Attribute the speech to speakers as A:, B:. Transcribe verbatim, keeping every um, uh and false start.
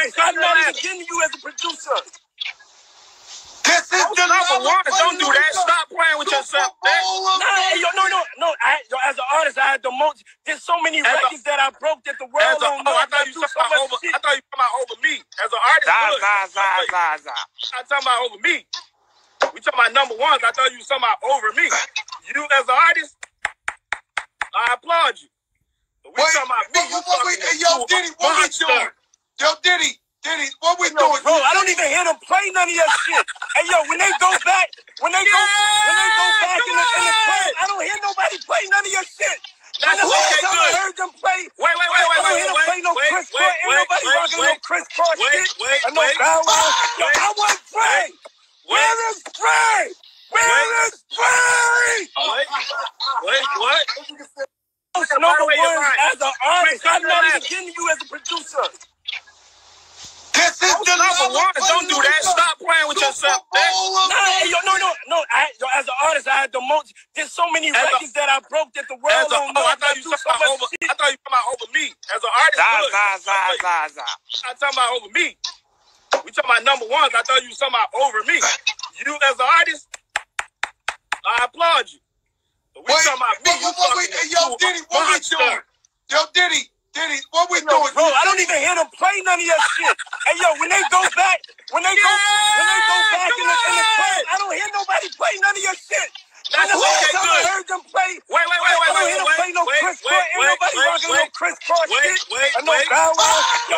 A: artist. I'm not even getting you as a producer.
B: This is the
A: number one. Don't do that.
B: Stop playing with yourself.
A: Nah, yo, no, no, no. I, yo, as an artist, I had the most. There's so many records that I broke that the world don't know.
B: I thought you talking about over. I thought you talking about over me as an artist. Zah, zah, zah, zah, zah. I'm talking about over me. We talking about number ones. I thought you was talking about over me. You as an artist, I applaud you. But we Wait,
A: talking about me.
B: What, what, what we, yo, Diddy, what we doing? Yo, Diddy, Diddy, what we
A: no,
B: doing?
A: Bro, I don't even hear them play none of your shit. Hey, yo, when they go back, when they go,
B: yeah,
A: when they go back in the, in the club, I don't hear nobody play none of your shit. That's the last time I heard them play.
B: Wait, wait, wait, wait,
A: I don't
B: wait,
A: hear them
B: wait,
A: play no
B: wait,
A: Chris
B: wait,
A: Cross. Ain't
B: wait,
A: nobody
B: wait,
A: rocking
B: wait,
A: no Chris Cross
B: wait,
A: shit.
B: wait,
A: Or no
B: wait,
A: Bow Wow. Yo,
B: wait,
A: I want Trey. Where is Trey? Where is Trey?
B: Wait, wait, what?
A: Number one, as an artist, I'm not even getting you as a producer.
B: This is the number one. Don't do that. Stop playing with yourself.
A: Nah, yo, no, no, no. I, yo, as an artist, I had the most. There's so many records that I broke that the world don't know.
B: I thought you talking about over. I thought you talking about over me as an artist.
A: Zah, zah, zah, zah, zah.
B: I'm talking about over me. We talking about number ones. I thought you was talking about over me. You as an artist, I applaud you. But we Wait,
A: talking about me.
B: What, what, what we, yo, Diddy, what we doing? Yo, Diddy, Diddy, what we doing?
A: Bro, I don't even hear them play none of your shit. Hey, yo, when they go back, when they go, when they go back in the, in the club, I don't hear nobody play none of your shit. That's the last time I heard them play.
B: Wait, wait, wait, wait,
A: I don't
B: wait,
A: hear them
B: wait,
A: play no
B: wait,
A: Chris
B: wait,
A: Cross. Ain't
B: wait,
A: nobody
B: wait,
A: rocking
B: wait,
A: no Chris Cross
B: wait,
A: shit.
B: wait,
A: Or no
B: wait.
A: Bow Wow.